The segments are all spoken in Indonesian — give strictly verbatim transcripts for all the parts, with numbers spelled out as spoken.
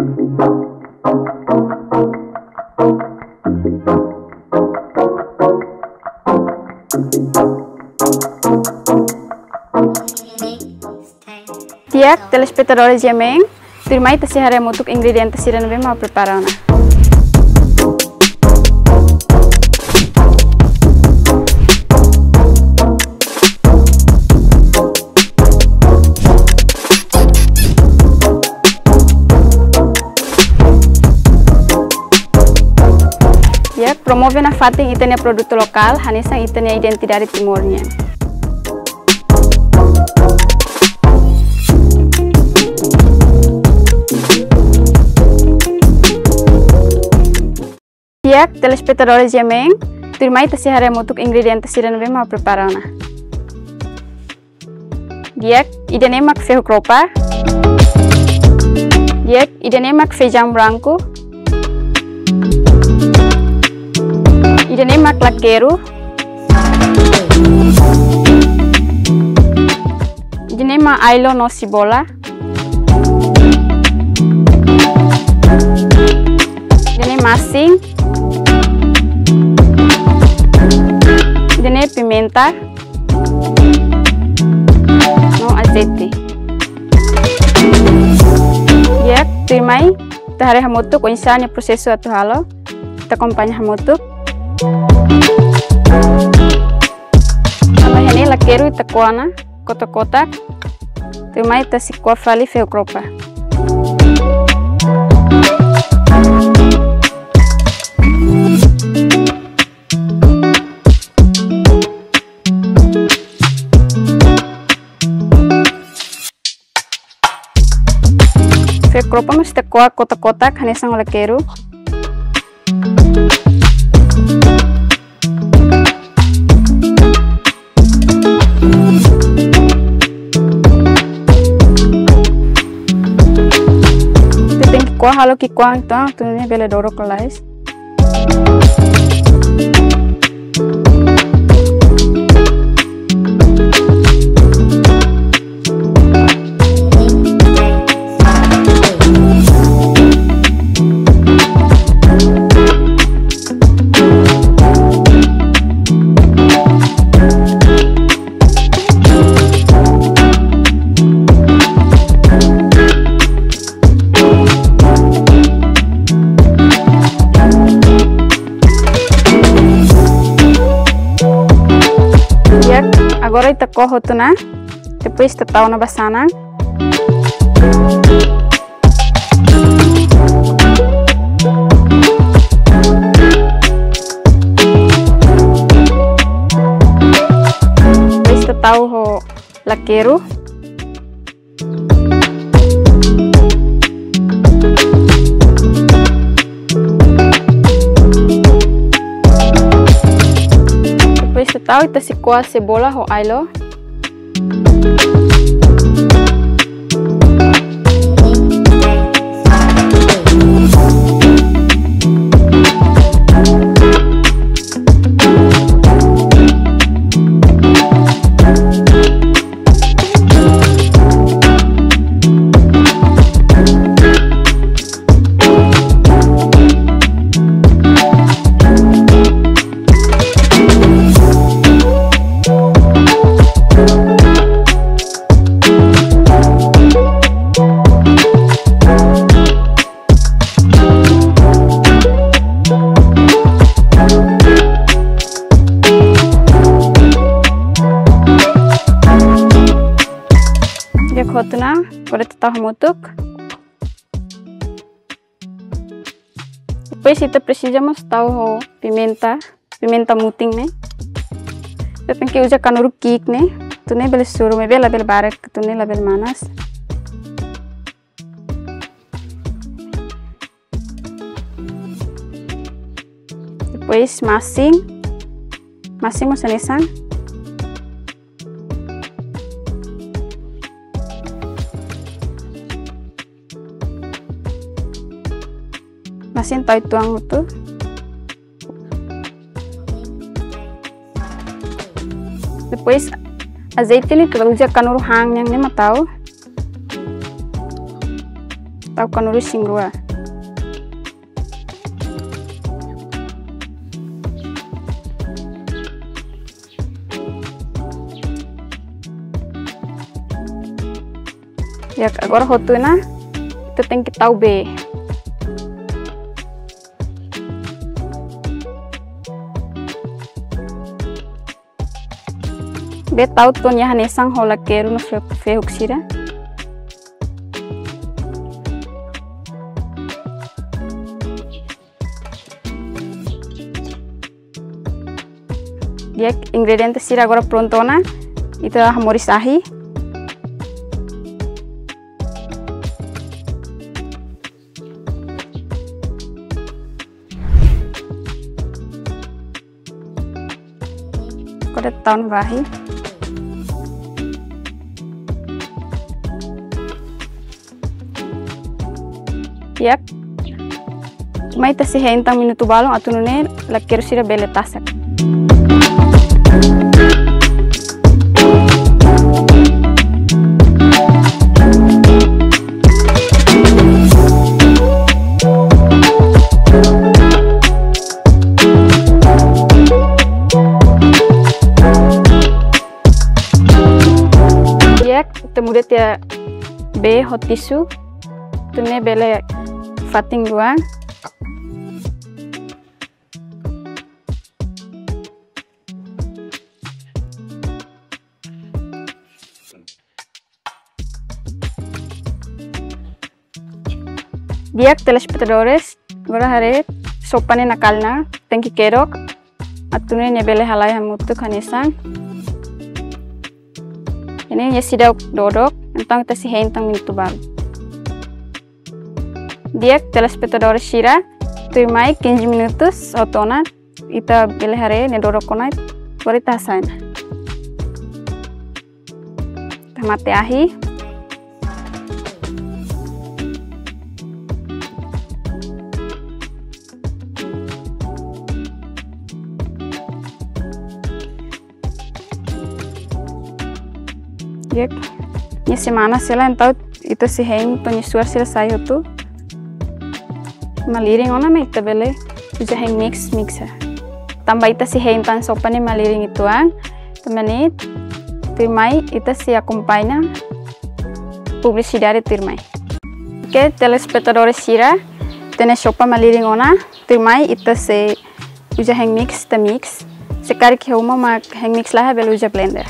Tiak telespectadores Yemeng, firmai tersiharemos untuk ingredientes siran bem mau preparar. Tiak promove na fating itenia produto lokal, hanisang itenia identidade timurnya. Tiak telespectadores Yemeng, firmai tersiharemos untuk ingredientes siran bem mau preparar. Tiak idenemak feijão cropa. Tiak idenemak feijão branco. Idenemak laqueiro. Idenema ailo no cebola. Idenema asing. Idene pimenta. No azeite. Tiak firmai tahare hamutuk o insanya proseso atu halo. Kita acompanha hamutuk. Tambah ini laqueiro ita kuana kotak-kotak. Firmai ta sikwa fali feijão cropa. Feijão cropa mesti tekua kotak-kotak hanesang laqueiro. Kuah halo ki kuah itu, tuh ini bela dorok kelais. Agora ita corro tu na, depois ita tau na basana. Depois ita tau ho laqueiro. Depois ita tau ita sikua cebola ho ailo. Khotuna, agora kita hamutuk. Depois kita precisamos tahu pimenta, pimenta muting né. Eu tenho que usar canuru kik né. Tu nem bela suru, me bela bela barak, tu nem label manas. Depois masing, masing mo sanisang. Masin tahu tuang itu. Depois azeite li kalau usia kanuru hang yang ni matau. Tahu kanuru singrua. Ya agora rotuina itu tem que tahu be. Be tahu tuh nya hanesang hola keru no fehuk sira. Dia ingredientes sira agora prontona. Itu hamoris ahi. Kode tahun rahi. Yak mai tasi hentang minuto balong atau nune la quero sira bele tasak. Kemudian ya be hot tisu tune bele fating dua. Dia telespectadores agora hare sopane nakalna tem que kerok atune ne bele halai hamutu kanesan. Ini ya sudah dodok, entang kita sih entang minuto bal. Dia telespectadores shira, tu mai quinze minutos otona, ita bele hare ne dodok konai, baru tahasan. Tamate ahi. Ya, ini semana sila entau itu si heng to nyisuar sila sayo tu. Maliring ona me ita bele, uja heng mix mixa. Tambah ita si heng tan sopane maliring ituan, temenit, tirmai ita si acompaña publicidade tirmai. Que telespectadores sira, tene sopa maliring ona, tirmai ita se uja heng mix ta mix. Sekali que uma ma heng mix lah bele uja blender.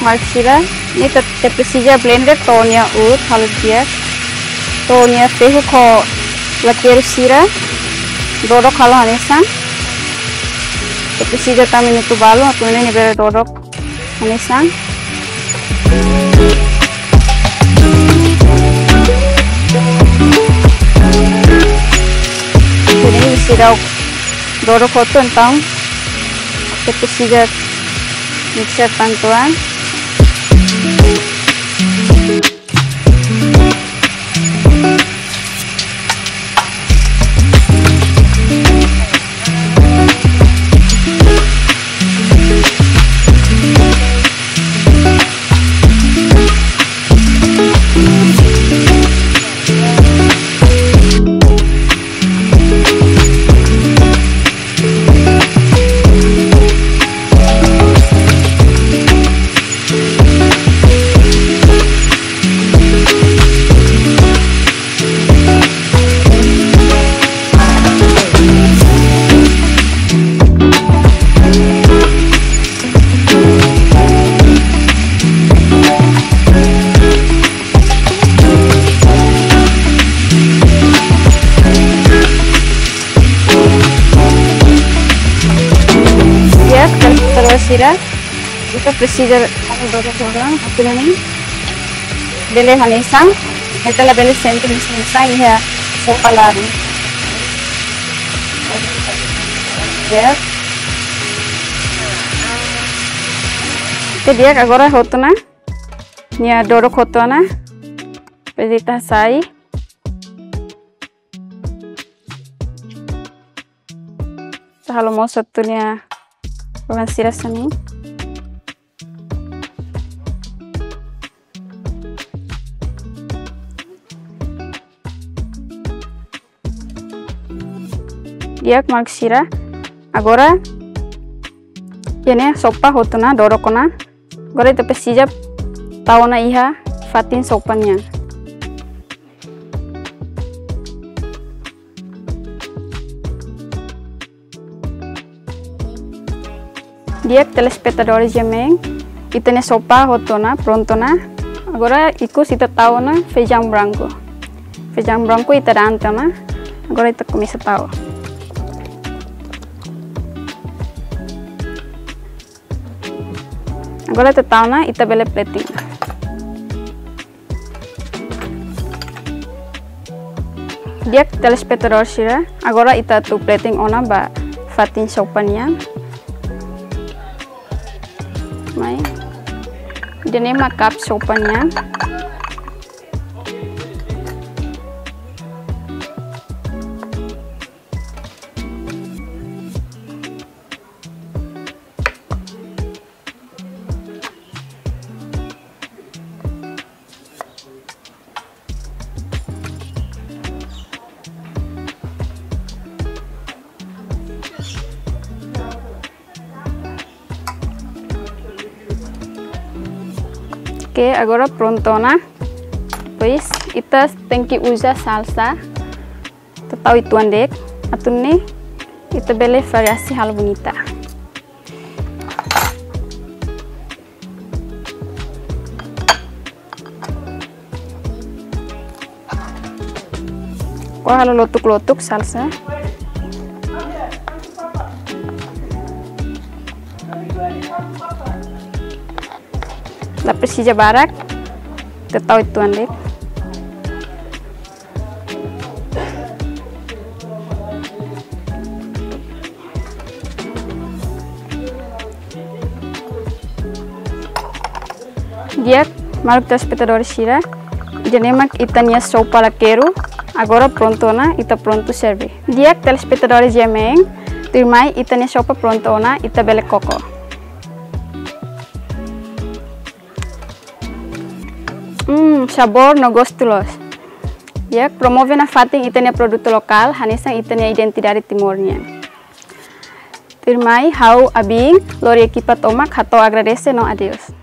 marchira ni te precisa blender tonya ut halu dia tonya tehu ko lakiru sira dodok halu hanesan te precisa tamin itu balu atune ni bere dodok hanesan ini sira dodok hoto então te precisa mixer pantuan sira itu precisa orang apa ini beli hanesan itu lah beli senti hanesan ya sopa lari ya itu dia agora hoto na nia dorok hoto na pedita sai sahalo mau satunya Orang sirah sini. Dia mark sirah. Agora, ini sopa hotuna dorokona. Agora itu pesijap tahu na iha fatin sopannya. Dia telespectadores também e tem sopa hotona pronto na agora iku kita tahu na feijão branco feijão branco ita ranta na agora ita começa tahu agora ita tahu na ita bele plating dia telespectadores sira agora ita tu plating ona ba fatin sopannya Mai, ini makap sopannya. Oke, agora pronto na. Pois, kita tem que usar salsa. Tahu itu andek. Atune, kita bele variasi hal bonita. Kau halo lotuk-lotuk salsa. La precisa barak, tahu itu andek. Dia maruk telespectadores sira, jenemak itania sopa laqueiro, agora pronto na, ita pronto serve. Dia telespectadores jemeng, turmai itania sopa pronto na, ita bele coco. Hmm, sabor no gostulos. Ya, promove na fatin itania produto lokal, hanesan itania identidade timornya. Termai hau abing, lori equipa tomak, hato agradece no adeus.